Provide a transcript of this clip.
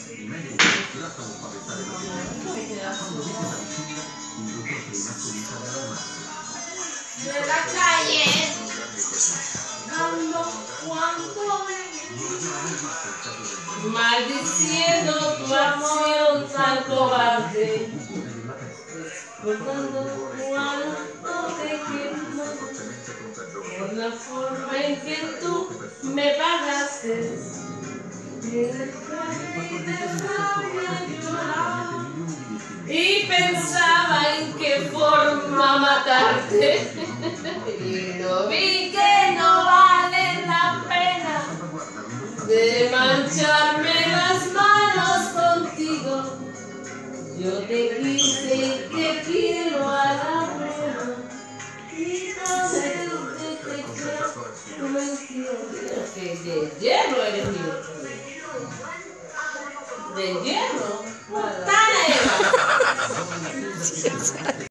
De la calle, dando cuanto, maldiciendo tu acción tan cobarde, recordando cuánto te quiero, por la forma en que tú me pagaste. Y pensaba en qué forma matarte y no vi que no vale la pena de mancharme las manos contigo. Yo te quise y te quiero a la buena y no sé de qué tú me entiendes. Que de hierro eres mío. De hierro.